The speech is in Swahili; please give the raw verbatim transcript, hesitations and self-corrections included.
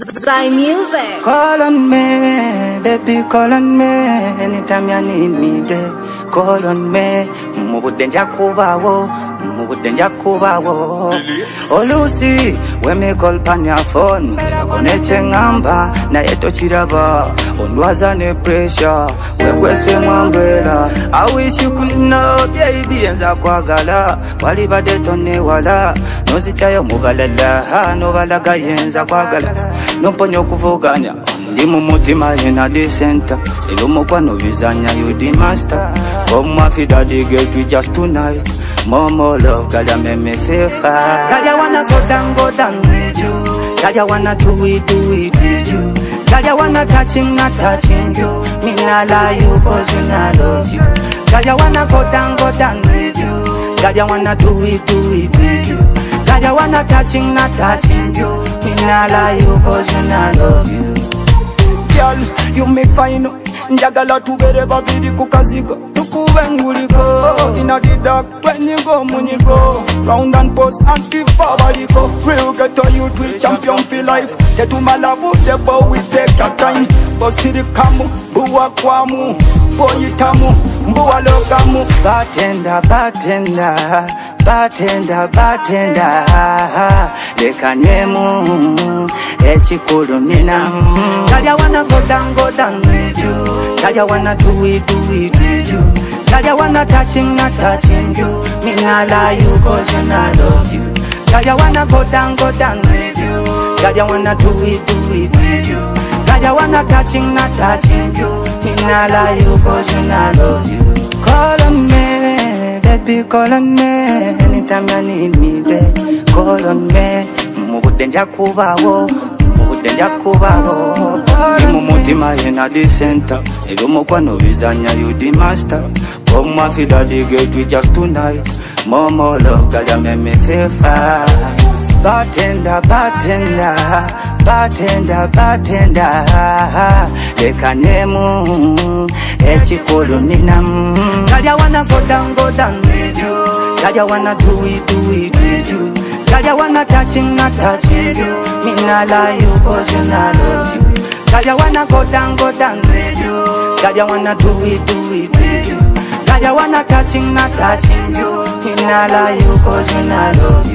Zai Music. Call on me, baby, call on me. Anytime you need me, there. Call on me. Mubudenja kubawo, mubudenja kubawo. Oh Lucy, when me call pan your phone, koneche ngamba na yeto chiraba. Onwaza ne pressure, wewe se umbrella. I wish you could know, baby, enza kwagala. Wali bade tone wala, nozi chayo mugalela, no balaga yenza kwagala. No ponyo kuvuganya, ndi mu mutima ina di center. Ilumo kwa no bizanya, you the master. Come my feet daddy get we just tonight. More more love, girl, you make me feel fine. Girl, you wanna go down, go down with you. Girl, you wanna do it, do it with you. Girl, you wanna touching, not touching you. Me not lie you, cause you not love you. Girl, you wanna go down, go down with you. Girl, you wanna do it, do it with you. Girl, you wanna touching, not touching you. Me not lie you, cause you not love you. Girl, you make fine. Njagala tubere babiri kukazigo tukube nguliko. Inna the dark when you go, when you go round and post and keep forward you go. We'll get to you to champion for life. Tetu malabu debo we take your time. Bosiri kamu, buwa kwamu, boyitamu, mbuwa logamu. Bartender, bartender, bartender, bartender. Lekanemu, echikuru nina. Girl, you wanna go down, go down with you. Girl, you wanna do it, do it with you. Girl, you wanna touching, not touching you. Me not lie you, cause you not love you. Girl, you wanna go down, go down with you. Girl, you wanna do it, do it with you. Girl, you wanna touching, not touching you. Me not lie you, cause you not love you. Call on me, baby, call on me. Anytime you need me, there. Call on me. Mubudenja kubawo, mubudenja kubawo. Imu mutima ina di center. Ilumo kwa no bizanya, you the master. Come my feet daddy get we just tonight. More more love, girl, you make me feel fine. Bartender, bartender, bartender, bartender. Lekanemu, echikulu ninam. Girl, you wanna go down, go down with you. Girl, you wanna do it, do it with you. Girl, you wanna touching, not touching you. Me not lie you, cause you not love you. Girl, you wanna go down, go down with you. Girl, you wanna do it, do it with you. Girl, you wanna touching, not touching you. Me not lie you, cause you not love you.